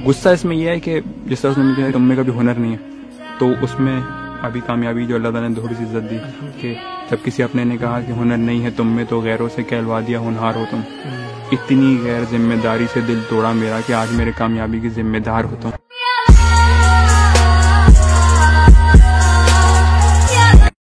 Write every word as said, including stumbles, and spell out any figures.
गुस्सा इसमें यह है कि जिस तरह उसने मुझे तुम में कभी हुनर नहीं है, तो उसमें अभी कामयाबी जो अल्लाह ताला ने थोड़ी सी इज्जत दी कि जब किसी अपने ने कहा कि हुनर नहीं है तुम में, तो गैरों से कहलवा दिया होनहार हो तुम। इतनी गैर जिम्मेदारी से दिल तोड़ा मेरा कि आज मेरे कामयाबी की जिम्मेदार हो तुम।